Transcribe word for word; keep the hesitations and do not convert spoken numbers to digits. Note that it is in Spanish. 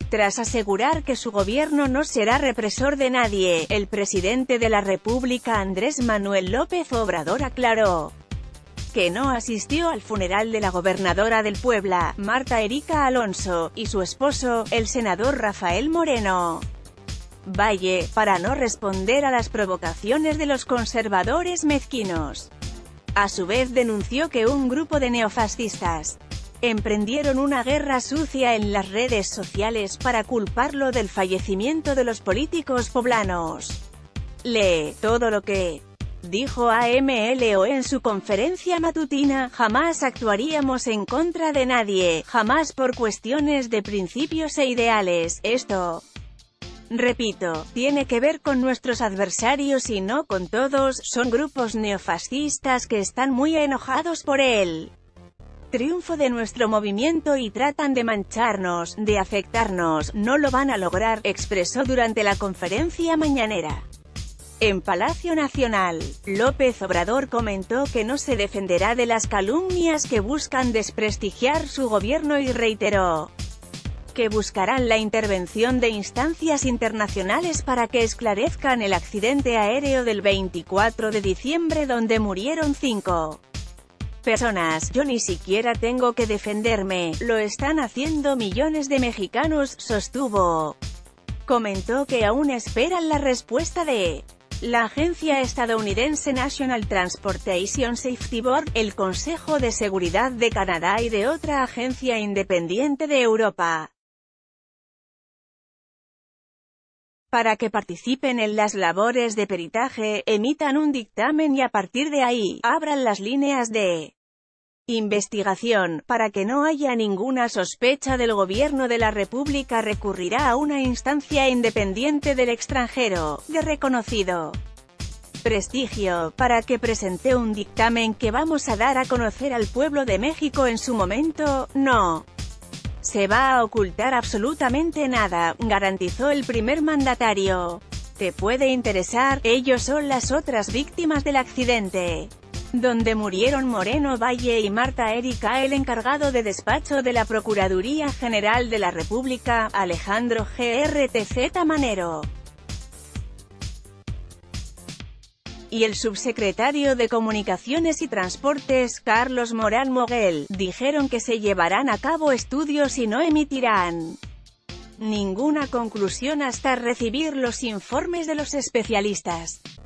Tras asegurar que su gobierno no será represor de nadie, el presidente de la República Andrés Manuel López Obrador aclaró que no asistió al funeral de la gobernadora del Puebla, Marta Erika Alonso, y su esposo, el senador Rafael Moreno Valle, para no responder a las provocaciones de los conservadores mezquinos. A su vez denunció que un grupo de neofascistas emprendieron una guerra sucia en las redes sociales para culparlo del fallecimiento de los políticos poblanos. Lee todo lo que dijo A M L O en su conferencia matutina: jamás actuaríamos en contra de nadie, jamás por cuestiones de principios e ideales. Esto, repito, tiene que ver con nuestros adversarios y no con todos, son grupos neofascistas que están muy enojados por él. Triunfo de nuestro movimiento y tratan de mancharnos, de afectarnos, no lo van a lograr, expresó durante la conferencia mañanera. En Palacio Nacional, López Obrador comentó que no se defenderá de las calumnias que buscan desprestigiar su gobierno y reiteró que buscarán la intervención de instancias internacionales para que esclarezcan el accidente aéreo del veinticuatro de diciembre donde murieron cinco personas. Yo ni siquiera tengo que defenderme, lo están haciendo millones de mexicanos, sostuvo. Comentó que aún esperan la respuesta de la agencia estadounidense National Transportation Safety Board, el Consejo de Seguridad de Canadá y de otra agencia independiente de Europa, para que participen en las labores de peritaje, emitan un dictamen y a partir de ahí, abran las líneas de investigación. Para que no haya ninguna sospecha del gobierno de la República recurrirá a una instancia independiente del extranjero, de reconocido prestigio, para que presente un dictamen que vamos a dar a conocer al pueblo de México en su momento. No se va a ocultar absolutamente nada, garantizó el primer mandatario. Te puede interesar, ellos son las otras víctimas del accidente donde murieron Moreno Valle y Marta Erika. El encargado de despacho de la Procuraduría General de la República, Alejandro G R T Z Manero, y el subsecretario de Comunicaciones y Transportes, Carlos Morán Moguel, dijeron que se llevarán a cabo estudios y no emitirán ninguna conclusión hasta recibir los informes de los especialistas.